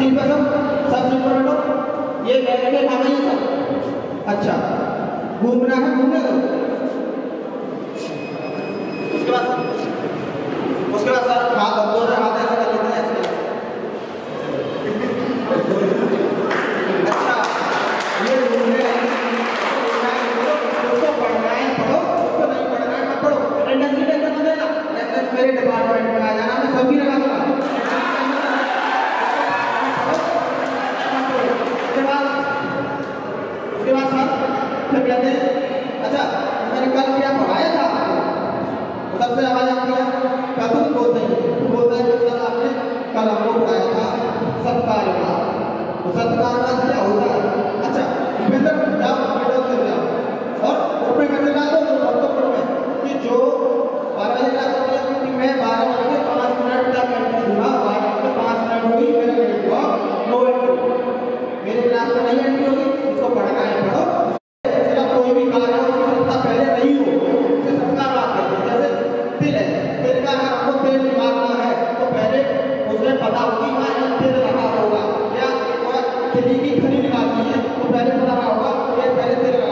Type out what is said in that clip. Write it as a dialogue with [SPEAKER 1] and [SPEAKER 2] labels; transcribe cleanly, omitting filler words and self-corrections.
[SPEAKER 1] Seat पर सब seat पर बैठो। ये बैठ के खाना ही सब। अच्छा, घूमना है, घूमने दो। उसके बाद सर हाथ दोनों हाथ ऐसे कर लेते हैं, ऐसे। अच्छा, ये घूमने उसको पढ़ना है पढ़ो, उसको नहीं पढ़ना है मत पढ़ो। अटेंडेंस की टेंशन मत लेना, अटेंडेंस मेरे डिपार्टमेंट में आ जाना, मैं सभी लगा दूंगा। उसके बाद सर फिर कहते हैं अच्छा मैंने कल क्या पढ़ाया था, सबसे आवाज आती है कल तुम बोलते हैं कि सर आपने कल हमको पढ़ाया था सत्कारवाद। तो सत्कारवाद क्या होता है? अच्छा बेहतर जाओ और उसमें कैसे डाल दो महत्वपूर्ण में कि जो 12 बजे क्लास होती है कि मैं 12 बजे 5 मिनट तक एंट्री दूंगा, 12 बजे 5 मिनट हुई मेरा लेट हुआ, नो एंट्री। मेरे क्लास में नहीं एंट्री होगी, इसको पढ़ना है पढ़ो। कोई भी कार्य हो उसकी सत्ता पहले नहीं हो, उसे सत्कारवाद कहते हैं। जैसे तिल है, तिल का अगर हमको तेल निकालना है तो पहले उसे पता होगी कहाँ तिल रखा होगा, या तिल की खली निकालनी है तो पहले पता होगा कि पहले तिल